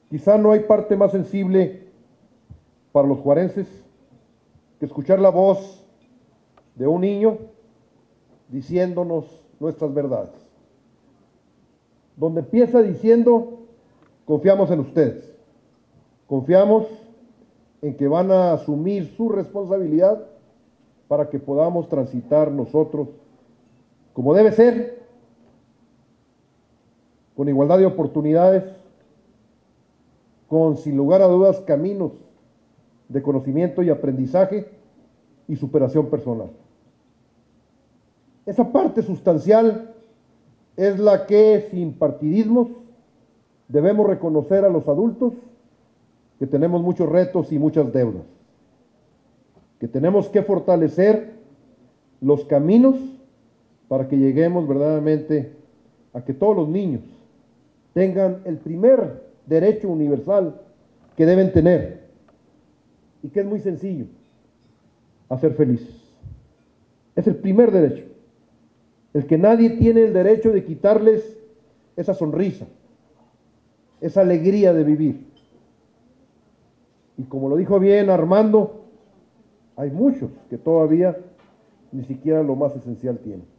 Quizá no hay parte más sensible para los juarenses que escuchar la voz de un niño diciéndonos nuestras verdades. Donde empieza diciendo, confiamos en ustedes, confiamos en que van a asumir su responsabilidad para que podamos transitar nosotros como debe ser, con igualdad de oportunidades, con sin lugar a dudas caminos de conocimiento y aprendizaje y superación personal. Esa parte sustancial es la que, sin partidismos, debemos reconocer a los adultos que tenemos muchos retos y muchas deudas, que tenemos que fortalecer los caminos para que lleguemos verdaderamente a que todos los niños tengan el primer derecho universal que deben tener y que es muy sencillo, a ser felices. Es el primer derecho, el que nadie tiene el derecho de quitarles esa sonrisa, esa alegría de vivir. Y como lo dijo bien Armando, hay muchos que todavía ni siquiera lo más esencial tienen.